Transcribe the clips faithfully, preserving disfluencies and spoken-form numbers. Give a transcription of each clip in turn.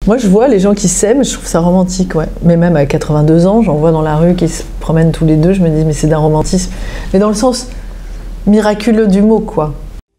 Moi, je vois les gens qui s'aiment, je trouve ça romantique, ouais. Mais même à quatre-vingt-deux ans, j'en vois dans la rue qui se promènent tous les deux, je me dis, mais c'est d'un romantisme. Mais dans le sens miraculeux du mot, quoi.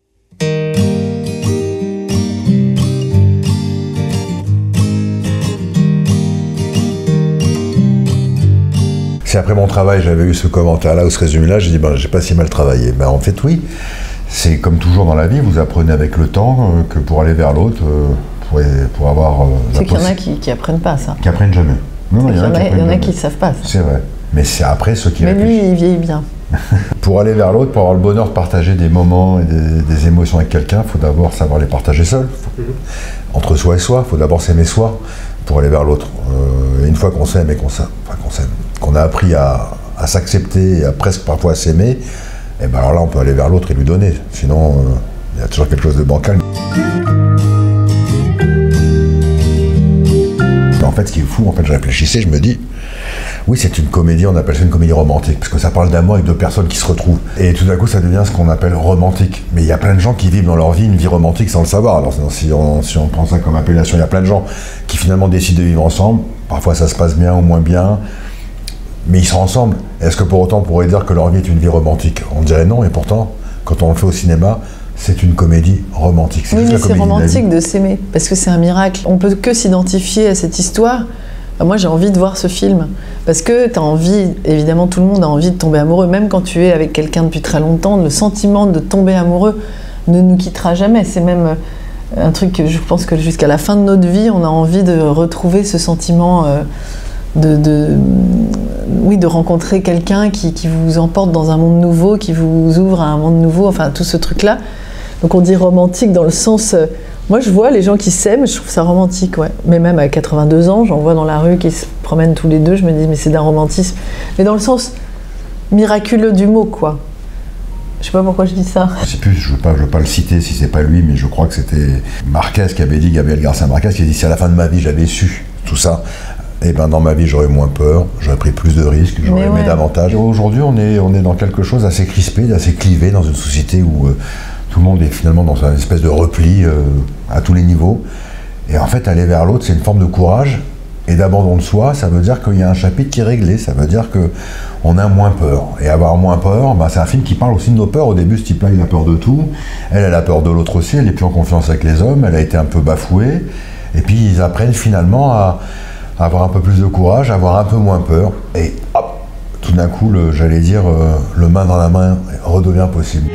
Si après mon travail, j'avais eu ce commentaire-là ou ce résumé-là, j'ai dit, ben, j'ai pas si mal travaillé. Ben, en fait, oui. C'est comme toujours dans la vie, vous apprenez avec le temps euh, que pour aller vers l'autre, euh, pour, pour avoir... Euh, c'est qu'il y en a qui, qui apprennent pas ça. Qui apprennent jamais. Non, non, il y, y en a, il y en a qui ne savent pas ça. C'est vrai. Mais c'est après ceux qui Mais réfléchissent. lui, il vieillit bien. Pour aller vers l'autre, pour avoir le bonheur de partager des moments et des, des émotions avec quelqu'un, il faut d'abord savoir les partager seul. Faut, entre soi et soi, il faut d'abord s'aimer soi pour aller vers l'autre. Euh, et une fois qu'on s'aime et qu'on s'aime, enfin, qu'on s'aime, qu'on a appris à, à s'accepter et à presque parfois à s'aimer, et ben alors là, on peut aller vers l'autre et lui donner. Sinon, euh, il y a toujours quelque chose de bancal. En fait, ce qui est fou, en fait, je réfléchissais, je me dis, oui, c'est une comédie, on appelle ça une comédie romantique, parce que ça parle d'amour avec deux personnes qui se retrouvent. Et tout d'un coup, ça devient ce qu'on appelle romantique. Mais il y a plein de gens qui vivent dans leur vie une vie romantique sans le savoir. Alors, si on, si on prend ça comme appellation, il y a plein de gens qui finalement décident de vivre ensemble. Parfois, ça se passe bien ou moins bien. Mais ils sont ensemble. Est-ce que pour autant on pourrait dire que leur vie est une vie romantique? On dirait non, et pourtant, quand on le fait au cinéma, c'est une comédie romantique. Oui, mais c'est romantique de s'aimer, parce que c'est un miracle. On peut que s'identifier à cette histoire. Moi, j'ai envie de voir ce film, parce que tu as envie, évidemment, tout le monde a envie de tomber amoureux, même quand tu es avec quelqu'un depuis très longtemps, le sentiment de tomber amoureux ne nous quittera jamais. C'est même un truc que je pense que jusqu'à la fin de notre vie, on a envie de retrouver ce sentiment euh, de... de oui, de rencontrer quelqu'un qui, qui vous emporte dans un monde nouveau, qui vous ouvre à un monde nouveau, enfin tout ce truc-là. Donc on dit romantique dans le sens... Euh, moi je vois les gens qui s'aiment, je trouve ça romantique, ouais. Mais même à quatre-vingt-deux ans, j'en vois dans la rue qui se promènent tous les deux, je me dis, mais c'est d'un romantisme. Mais dans le sens miraculeux du mot, quoi. Je sais pas pourquoi je dis ça. Je sais plus, je veux pas, je veux pas le citer si c'est pas lui, mais je crois que c'était Marquez qui avait dit, Gabriel Garcia Marquez, qui a dit, si à la fin de ma vie j'avais su tout ça, et ben dans ma vie j'aurais moins peur, j'aurais pris plus de risques, j'aurais aimé ouais. davantage. Aujourd'hui on est, on est dans quelque chose d'assez crispé, d'assez clivé, dans une société où euh, tout le monde est finalement dans une espèce de repli euh, à tous les niveaux. Et en fait aller vers l'autre c'est une forme de courage et d'abandon de soi, ça veut dire qu'il y a un chapitre qui est réglé, ça veut dire qu'on a moins peur. Et avoir moins peur, ben, c'est un film qui parle aussi de nos peurs. Au début ce type-là il a peur de tout, elle elle a peur de l'autre aussi, elle n'est plus en confiance avec les hommes, elle a été un peu bafouée. Et puis ils apprennent finalement à avoir un peu plus de courage, avoir un peu moins peur, et hop, tout d'un coup, j'allais dire, euh, le main dans la main redevient possible.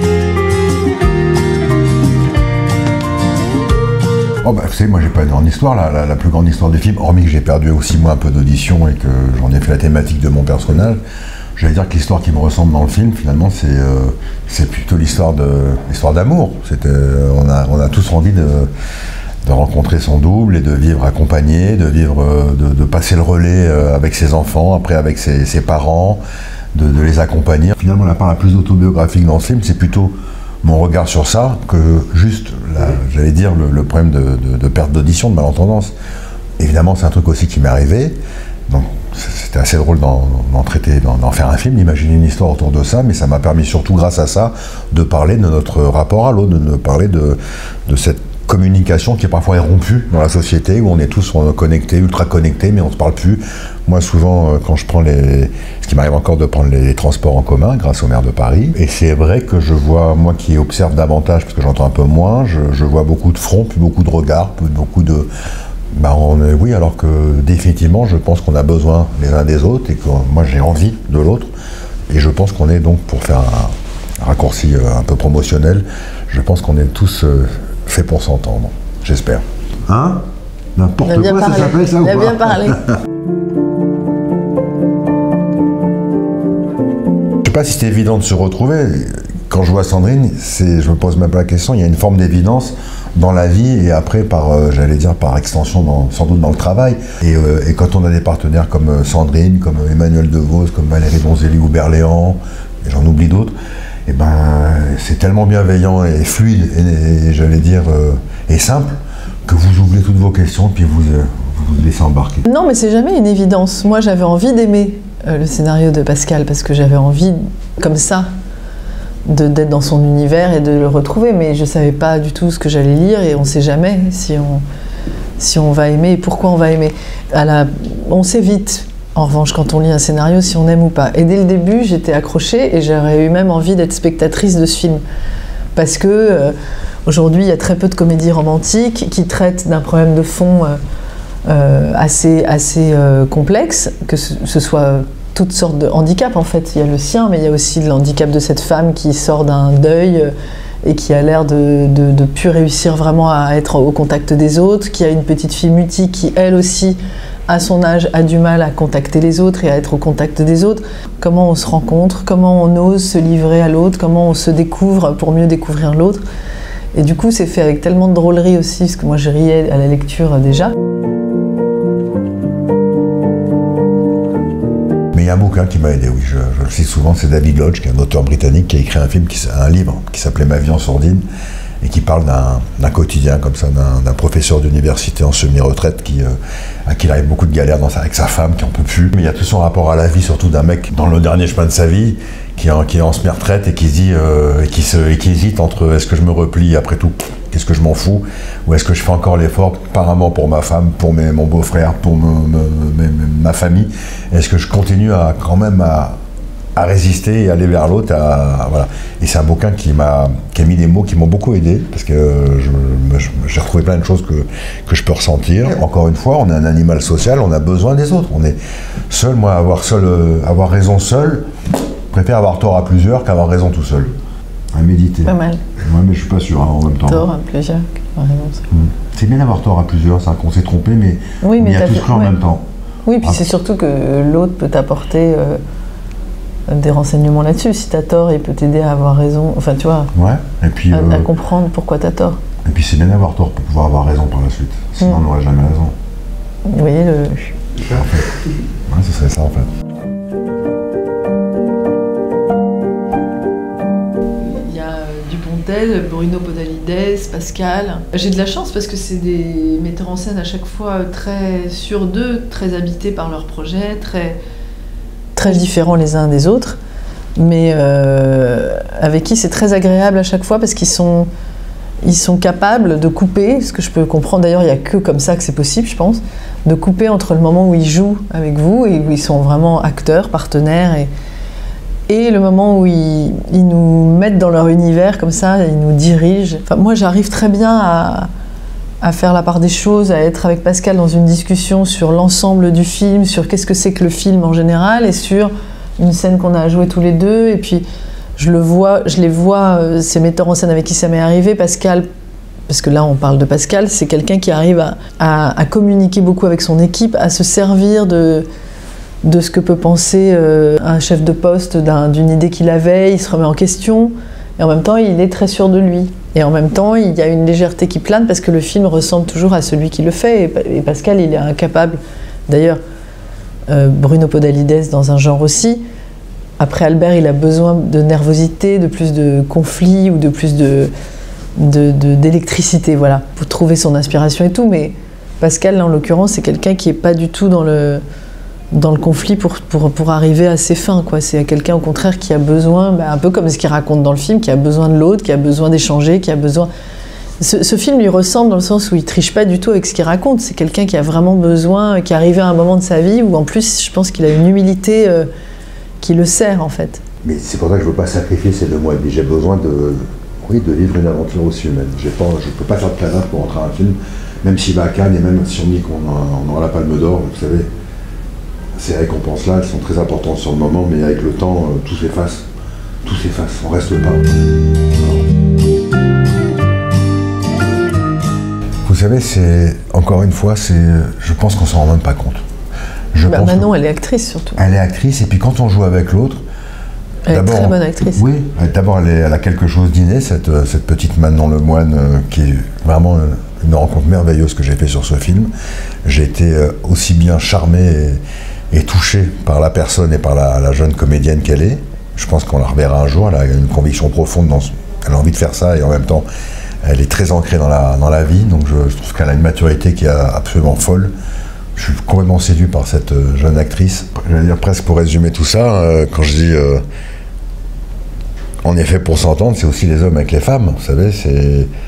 Oh bah, vous savez, moi j'ai pas une grande histoire, la, la, la plus grande histoire du film, hormis que j'ai perdu aussi moi un peu d'audition et que j'en ai fait la thématique de mon personnage, j'allais dire que l'histoire qui me ressemble dans le film, finalement, c'est euh, c'est plutôt l'histoire de l'histoire d'amour. Euh, on, a, on a tous envie de... de rencontrer son double et de vivre accompagné, de vivre, de, de passer le relais avec ses enfants, après avec ses, ses parents, de, de les accompagner. Finalement, la part la plus autobiographique dans le film, c'est plutôt mon regard sur ça que juste, j'allais dire, le, le problème de, de, de perte d'audition, de malentendance. Évidemment, c'est un truc aussi qui m'est arrivé, donc c'était assez drôle d'en traiter, d'en faire un film, d'imaginer une histoire autour de ça, mais ça m'a permis surtout, grâce à ça, de parler de notre rapport à l'autre, de parler de, de cette communication qui est parfois rompue dans la société où on est tous connectés, ultra connectés, mais on ne se parle plus. Moi, souvent, quand je prends les... ce qui m'arrive encore de prendre les transports en commun grâce au maire de Paris, et c'est vrai que je vois, moi qui observe davantage, parce que j'entends un peu moins, je, je vois beaucoup de fronts, plus beaucoup de regards, plus beaucoup de... Ben on, oui, alors que définitivement, je pense qu'on a besoin les uns des autres et que moi, j'ai envie de l'autre. Et je pense qu'on est donc, pour faire un raccourci un peu promotionnel, je pense qu'on est tous... Euh, fait pour s'entendre, j'espère. Hein? N'importe quoi, ça s'appelle ça ou pas? Il a bien parlé. Je sais pas si c'est évident de se retrouver. Quand je vois Sandrine, je me pose même pas la question, il y a une forme d'évidence dans la vie et après, par, euh, j'allais dire, par extension, dans, sans doute dans le travail. Et, euh, et quand on a des partenaires comme Sandrine, comme Emmanuel Devos, comme Valérie Donzelli ou Berléand, et j'en oublie d'autres, et ben, c'est tellement bienveillant et fluide et, et j'allais dire euh, et simple que vous oubliez toutes vos questions puis vous euh, vous, vous laissez embarquer. Non, mais c'est jamais une évidence. Moi, j'avais envie d'aimer euh, le scénario de Pascal parce que j'avais envie, comme ça, d'être dans son univers et de le retrouver. Mais je savais pas du tout ce que j'allais lire et on sait jamais si on si on va aimer et pourquoi on va aimer. À la... On sait vite, en revanche, quand on lit un scénario, si on aime ou pas. Et dès le début, j'étais accrochée et j'aurais eu même envie d'être spectatrice de ce film. Parce que euh, aujourd'hui, il y a très peu de comédies romantiques qui traitent d'un problème de fond euh, euh, assez, assez euh, complexe, que ce, ce soit toutes sortes de handicaps en fait. Il y a le sien, mais il y a aussi le handicap de cette femme qui sort d'un deuil euh, et qui a l'air de ne plus réussir vraiment à être au contact des autres, qui a une petite fille mutique qui, elle aussi, à son âge, a du mal à contacter les autres et à être au contact des autres. Comment on se rencontre, comment on ose se livrer à l'autre, comment on se découvre pour mieux découvrir l'autre. Et du coup, c'est fait avec tellement de drôlerie aussi, parce que moi, je riais à la lecture déjà. Mais il y a un bouquin qui m'a aidé, oui, je, je le cite souvent, c'est David Lodge, qui est un auteur britannique, qui a écrit un, film qui, un livre qui s'appelait Ma vie en sourdine, et qui parle d'un quotidien comme ça, d'un professeur d'université en semi-retraite qui, euh, à qui il arrive beaucoup de galères dans sa, avec sa femme, qui en peut plus. Mais il y a tout son rapport à la vie, surtout d'un mec dans le dernier chemin de sa vie, qui est en, qui est en semi-retraite et qui se dit, euh, et qui, se, et qui hésite entre est-ce que je me replie, après tout, qu'est-ce que je m'en fous, ou est-ce que je fais encore l'effort, apparemment pour ma femme, pour mes, mon beau-frère, pour me, me, me, ma famille, est-ce que je continue à, quand même à, à résister et aller vers l'autre, voilà. Et c'est un bouquin qui m'a qui a mis des mots qui m'ont beaucoup aidé, parce que j'ai retrouvé plein de choses que, que je peux ressentir. Encore une fois, on est un animal social, on a besoin des autres. On est seul, moi, avoir, seul, avoir raison seul, je préfère avoir tort à plusieurs qu'avoir raison tout seul. À méditer. Pas mal. Ouais, mais je suis pas sûr, hein, en même temps. Tort à plusieurs, mmh. C'est bien d'avoir tort à plusieurs, c'est qu'on s'est trompé, mais oui, on mais y a tous cru en ouais. même temps. Oui, puis ah. c'est surtout que l'autre peut t'apporter euh, des renseignements là-dessus. Si t'as tort, il peut t'aider à avoir raison, enfin tu vois, ouais. Et puis, à, euh, à comprendre pourquoi t'as tort. Et puis c'est bien d'avoir tort pour pouvoir avoir raison par la suite, sinon mmh. on n'aurait jamais raison. Vous voyez le... Super, en fait. Ouais, ce serait ça en fait. Bruno Podalides, Pascal. J'ai de la chance parce que c'est des metteurs en scène à chaque fois très sûrs d'eux, très habités par leur projet, très, très différents les uns des autres, mais euh, avec qui c'est très agréable à chaque fois parce qu'ils sont, ils sont capables de couper, ce que je peux comprendre, d'ailleurs il n'y a que comme ça que c'est possible je pense, de couper entre le moment où ils jouent avec vous et où ils sont vraiment acteurs, partenaires et Et le moment où ils, ils nous mettent dans leur univers, comme ça, ils nous dirigent. Enfin, moi, j'arrive très bien à, à faire la part des choses, à être avec Pascal dans une discussion sur l'ensemble du film, sur qu'est-ce que c'est que le film en général, et sur une scène qu'on a jouée tous les deux. Et puis, je, le vois, je les vois, ces metteurs en scène avec qui ça m'est arrivé, Pascal, parce que là, on parle de Pascal, c'est quelqu'un qui arrive à, à, à communiquer beaucoup avec son équipe, à se servir de... de ce que peut penser euh, un chef de poste d'une idée qu'il avait, il se remet en question, et en même temps il est très sûr de lui. Et en même temps il y a une légèreté qui plane parce que le film ressemble toujours à celui qui le fait, et, et Pascal il est incapable, d'ailleurs euh, Bruno Podalides dans un genre aussi, après Albert il a besoin de nervosité, de plus de conflits ou de plus de, de, de, d'électricité, voilà, pour trouver son inspiration et tout, mais Pascal là en l'occurrence c'est quelqu'un qui est pas du tout dans le dans le conflit pour, pour, pour arriver à ses fins, quoi. C'est quelqu'un au contraire qui a besoin, bah, un peu comme ce qu'il raconte dans le film, qui a besoin de l'autre, qui a besoin d'échanger, qui a besoin... Ce, ce film lui ressemble dans le sens où il triche pas du tout avec ce qu'il raconte. C'est quelqu'un qui a vraiment besoin, qui est arrivé à un moment de sa vie où en plus je pense qu'il a une humilité euh, qui le sert en fait. Mais c'est pour ça que je veux pas sacrifier ces deux mois. J'ai besoin de, oui, de vivre une aventure aussi humaine. Je ne peux pas faire de Cannes pour entrer à un film, même s'il va à Cannes et même si on dit qu'on aura la Palme d'Or, vous savez. Ces récompenses-là, elles sont très importantes sur le moment, mais avec le temps, euh, tout s'efface. Tout s'efface, on reste pas. Vous savez, c'est encore une fois, c'est, je pense qu'on s'en rend même pas compte. Je bah, pense Manon, elle est actrice surtout. Elle est actrice, et puis quand on joue avec l'autre, elle est très bonne actrice. Oui, d'abord elle, elle a quelque chose d'inné, cette, cette petite Manon Lemoine, euh, qui est vraiment euh, une rencontre merveilleuse que j'ai fait sur ce film. J'ai été euh, aussi bien charmé et, et touchée par la personne et par la, la jeune comédienne qu'elle est. Je pense qu'on la reverra un jour, elle a une conviction profonde, dans, elle a envie de faire ça et en même temps elle est très ancrée dans la, dans la vie, donc je, je trouve qu'elle a une maturité qui est absolument folle. Je suis complètement séduit par cette jeune actrice. Je vais dire presque pour résumer tout ça, euh, quand je dis euh, on est fait pour s'entendre, c'est aussi les hommes avec les femmes, vous savez, c'est...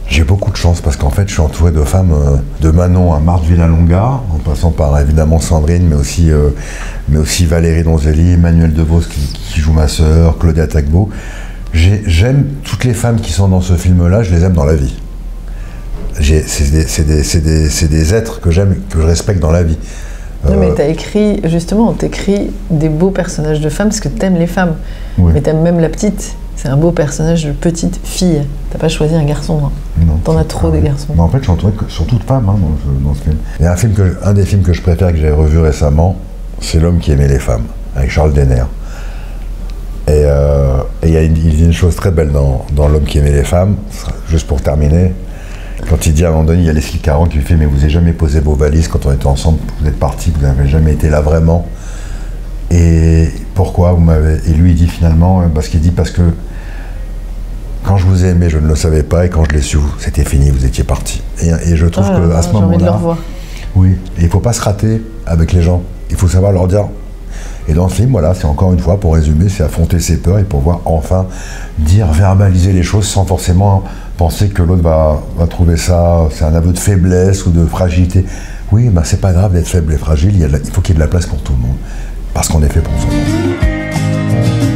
J'ai beaucoup de chance parce qu'en fait, je suis entouré de femmes, euh, de Manon à Marthe Villalonga, en passant par évidemment Sandrine, mais aussi, euh, mais aussi Valérie Donzelli, Emmanuelle Devos qui, qui joue ma sœur, Claudia Tagbo. J'aime toutes les femmes qui sont dans ce film-là, je les aime dans la vie. C'est des, des, des, des êtres que j'aime, que je respecte dans la vie. Non, euh... mais t'as écrit, justement, t'écris des beaux personnages de femmes parce que t'aimes les femmes. Oui. Mais t'aimes même la petite. C'est un beau personnage de petite fille. T'as pas choisi un garçon. Hein. Non. T'en as trop des garçons. Mais en fait, je suis entouré surtout de femmes hein, dans, ce, dans ce film. Et un, film que, un des films que je préfère que j'ai revu récemment, c'est L'homme qui aimait les femmes, avec Charles Denner. Et euh, il y a une, il y a une chose très belle dans, dans L'homme qui aimait les femmes, juste pour terminer. Quand il dit à un moment donné, il y a Leslie Caron qui lui fait « Mais vous n'avez jamais posé vos valises quand on était ensemble, vous êtes partis, vous n'avez jamais été là vraiment. » Et pourquoi vous m'avez... Et lui, il dit finalement, parce qu'il dit parce que quand je vous ai aimé, je ne le savais pas, et quand je l'ai su, c'était fini, vous étiez partis. Et, et je trouve oh qu'à ce moment-là... Oui, et il ne faut pas se rater avec les gens. Il faut savoir leur dire... Et dans ce film, voilà, c'est encore une fois, pour résumer, c'est affronter ses peurs et pouvoir enfin dire, verbaliser les choses sans forcément penser que l'autre va, va trouver ça, c'est un aveu de faiblesse ou de fragilité. Oui, ben c'est pas grave d'être faible et fragile, il, y a de la, il faut qu'il y ait de la place pour tout le monde, parce qu'on est fait pour ça.